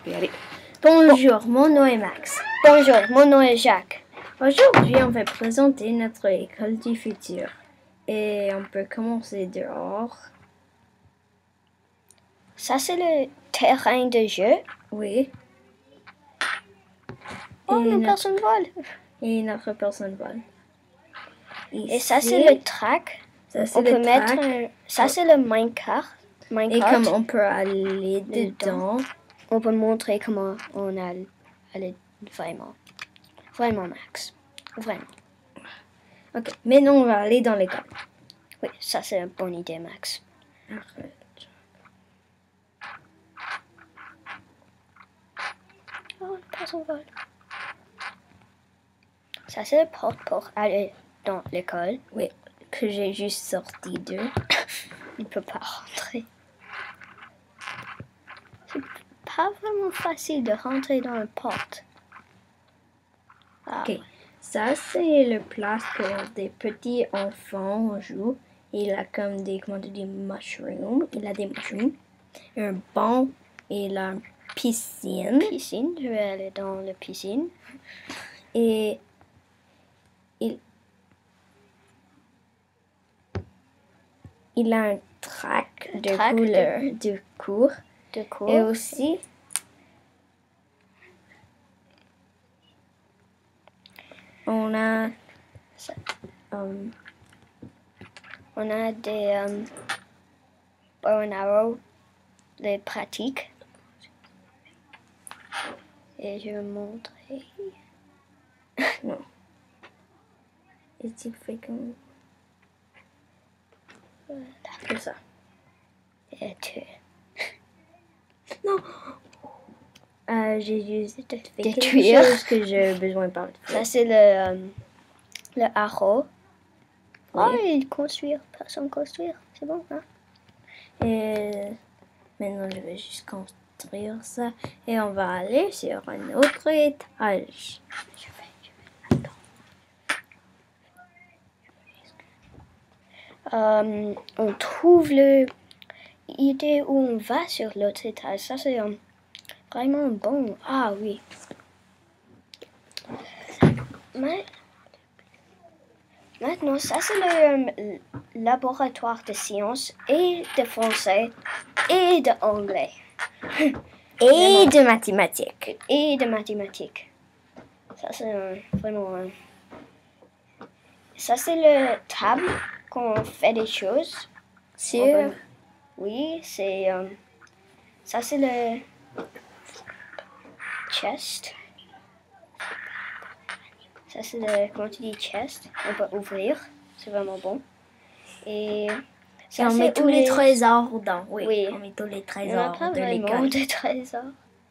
Oui, allez. Bonjour, mon nom est Max. Bonjour, mon nom est Jacques. Aujourd'hui, on va présenter notre école du futur. Et on peut commencer dehors. Ça, c'est le terrain de jeu. Oui. Oh, une personne vole. Et notre personne vole. Et ça, c'est le track. Ça, c'est On le peut track. mettre ça, c'est le minecart. Et comme on peut aller dedans. On peut montrer comment on allait vraiment. Vraiment, Max. Vraiment. Ok, maintenant on va aller dans l'école. Oui, ça, c'est une bonne idée, Max. Arrête. Oh, une personne vole. Ça, c'est la porte pour aller dans l'école. Oui, que j'ai juste sorti d'eux. Il ne peut pas rentrer. C'est pas vraiment facile de rentrer dans la porte. Ah. Ok, ça c'est le place pour des petits enfants jouent. Il a comme des, comment tu dis, mushrooms. Il a des mushrooms. Un banc. Il a une piscine. Je vais aller dans la piscine. Et il a un track de cours. Et aussi, on a des bow and arrow, les pratiques. Et je vais montrer. Non. Et tu fais comme ça. Et tu. Non. J'ai juste fait quelque Détruire. chose que j'ai besoin pas de faire. Ça, c'est le arrow. Oui. Oh, il construire. Personne construire. C'est bon, hein? Et maintenant, je vais juste construire ça. Et on va aller sur un autre étage. On trouve l'idée où on va sur l'autre étage. Ça, c'est vraiment bon. Ah oui. Maintenant, ça, c'est le laboratoire de sciences et de français et d'anglais. Et de mathématiques. Et de mathématiques. Ça, c'est vraiment... Ça, c'est le table qu'on fait des choses. Sur... Oui, c'est... ça, c'est le chest. Ça, c'est le... Comment tu dis chest? On peut ouvrir. C'est vraiment bon. Et... Ça, on met tous les trésors dedans. Oui. On met tous les trésors de l'école. l'école. De trésors.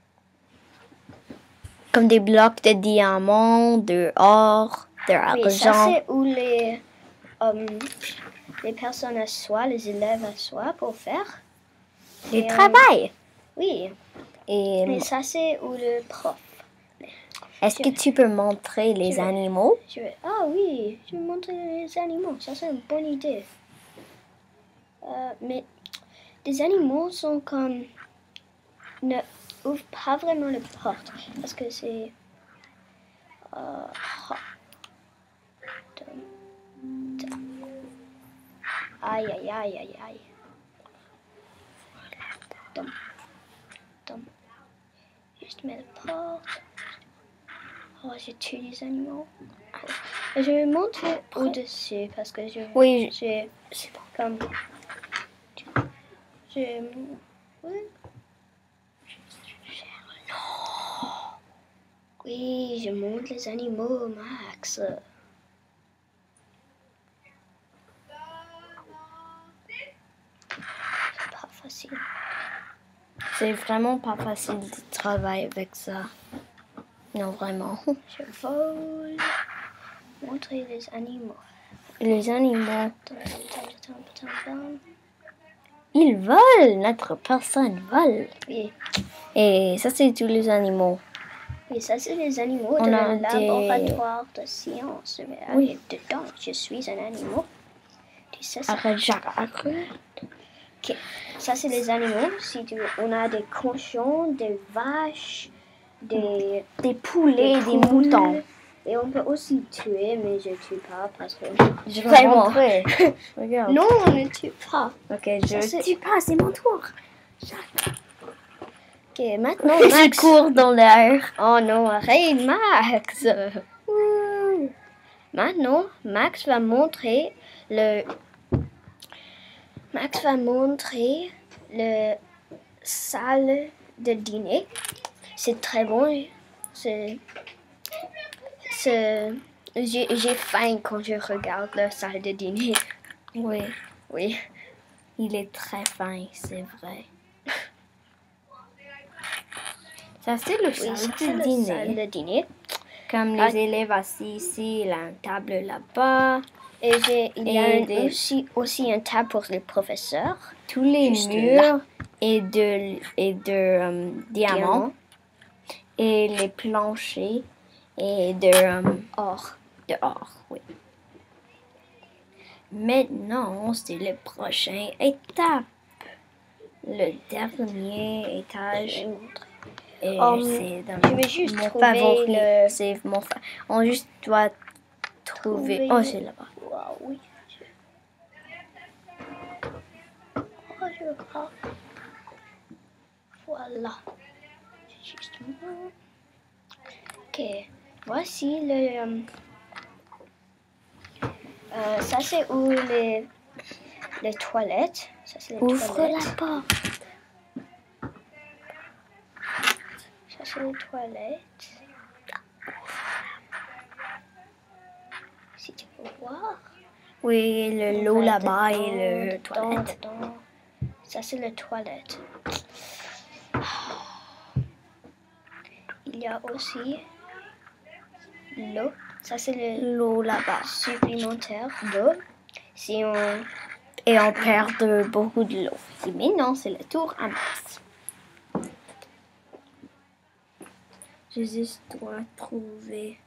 Comme des blocs de diamants, de or, de argent. Oui, ça c'est où les personnes assoient, les élèves assoient pour faire. Les travail. Oui. Et ça c'est où le prof. Est-ce que tu peux montrer les animaux? Ah oui, je vais montrer les animaux. Ça c'est une bonne idée. Mais des animaux sont comme... ne ouvrent pas vraiment la porte. Parce que c'est... Aïe, aïe, aïe, aïe, aïe. Juste mettre la porte. Oh, j'ai tué les animaux. Je vais monter au-dessus parce que j'ai comme... Oui, je monte les animaux, Max. C'est pas facile. C'est vraiment pas facile de travailler avec ça. Non, vraiment. Je vole. Montrer les animaux. Les animaux. Ils volent. Notre personne vole. Oui. Et ça, c'est tous les animaux. Oui, ça, c'est les animaux de le laboratoire de sciences. Je vais aller dedans. Je suis un animal. Arrête, Jacques, arrête. Ok. Ça, c'est les animaux. On a des cochons, des vaches, des poulets, des poules. moutons. Et on peut aussi tuer, mais je ne tue pas parce que... Je vais montrer. Regarde. Non, on ne tue pas. Ok, je tue pas, c'est mon tour. Ok, maintenant, Je Max... cours dans l'air. Oh non, arrête, Max. Maintenant, Max va montrer le salle de dîner. C'est très bon. J'ai faim quand je regarde la salle de dîner. Oui, Oui. il est très fin, c'est vrai. Ça, c'est le salle de dîner. Comme les élèves assis ici, il y a une table là-bas. Et il y a aussi une table pour les professeurs. Tous les murs et de diamants. Et les planchers et or. De or, oui. Maintenant, c'est la prochaine étape. Le dernier étage. Et c'est dans je vais juste mon trouver favori. C'est mon on juste doit trouver. Oh, c'est là-bas. Wow, oui. Voilà. Juste... Ok. Voici le... ça, c'est où les toilettes. Ça, c'est les Ouvre toilettes. la porte. Ça, c'est les toilettes. Si tu peux voir. Oui, l'eau là-bas et le toilette. Dedans. Ça, c'est les toilettes. Il y a aussi l'eau. Ça, c'est L'eau là-bas. Supplémentaire d'eau. Et on perd beaucoup de l'eau. Et maintenant, c'est le tour à Max. Je juste dois trouver...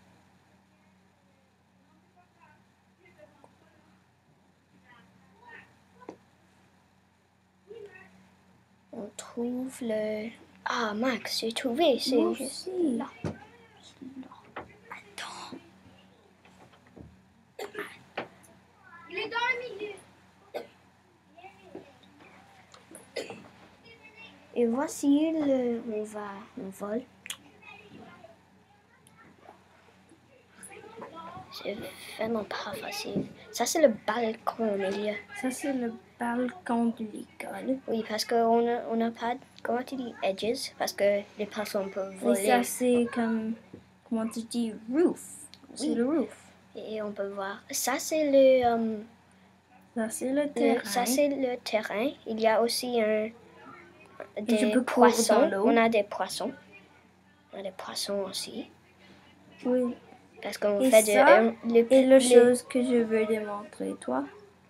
On trouve le... Ah, Max, j'ai trouvé. C'est juste là. Attends. Il est dans le milieu. Et voici on vole. C'est vraiment pas facile. Ça, c'est le balcon, Amélia. Ça, c'est le balcon de l'école. Oui, parce qu'on n'a pas, comment tu dis, edges, parce que les personnes peuvent voler. Et ça, c'est comme, comment tu dis, roof. C'est le roof. Et on peut voir. Ça, c'est le... ça, c'est le terrain. Ça, c'est le terrain. Il y a aussi des poissons. On a des poissons. On a des poissons aussi. Oui. Parce qu'on et fait ça, et la chose que je veux démontrer, toi.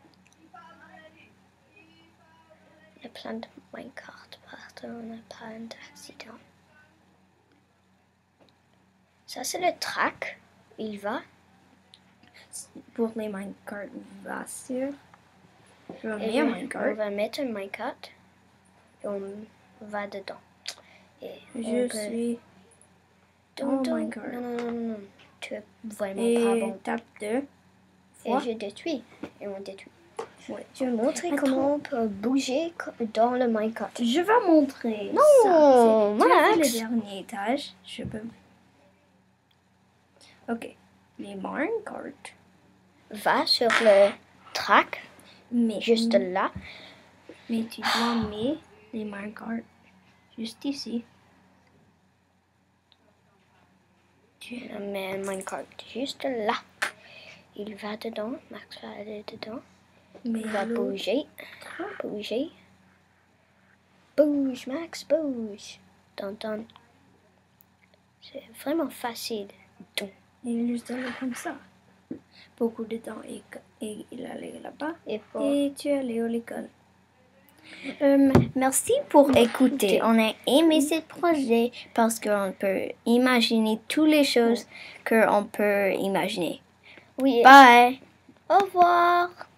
Il y a plein de minecarts partout, on n'a pas d'accident. Ça, c'est le track. Il va. Pour les minecarts, va sur. Je vais mettre un minecart. On va mettre un minecart et on va dedans. Et je suis dans le minecart. Non. Tu es vraiment et pas bon. Tape 2 fois. Et je détruis. Et on détruit. Ouais. Je vais montrer comment on peut bouger dans le minecart. Je vais montrer. Non, Max. Le dernier étage. Je peux. Ok. Les minecarts. Va sur le track. Mais juste là. Mais tu dois mettre les minecarts juste ici. Tu mets un minecart juste là. Il va dedans. Max va aller dedans. Mais il va bouger. Bouger. Bouge, Max, bouge. T'entends. C'est vraiment facile. Il juste allait comme ça. Beaucoup de temps et il allait là-bas. Et tu allais à l'école. Merci pour écouter. On a aimé ce projet parce qu'on peut imaginer toutes les choses qu'on peut imaginer. Oui. Bye. Au revoir.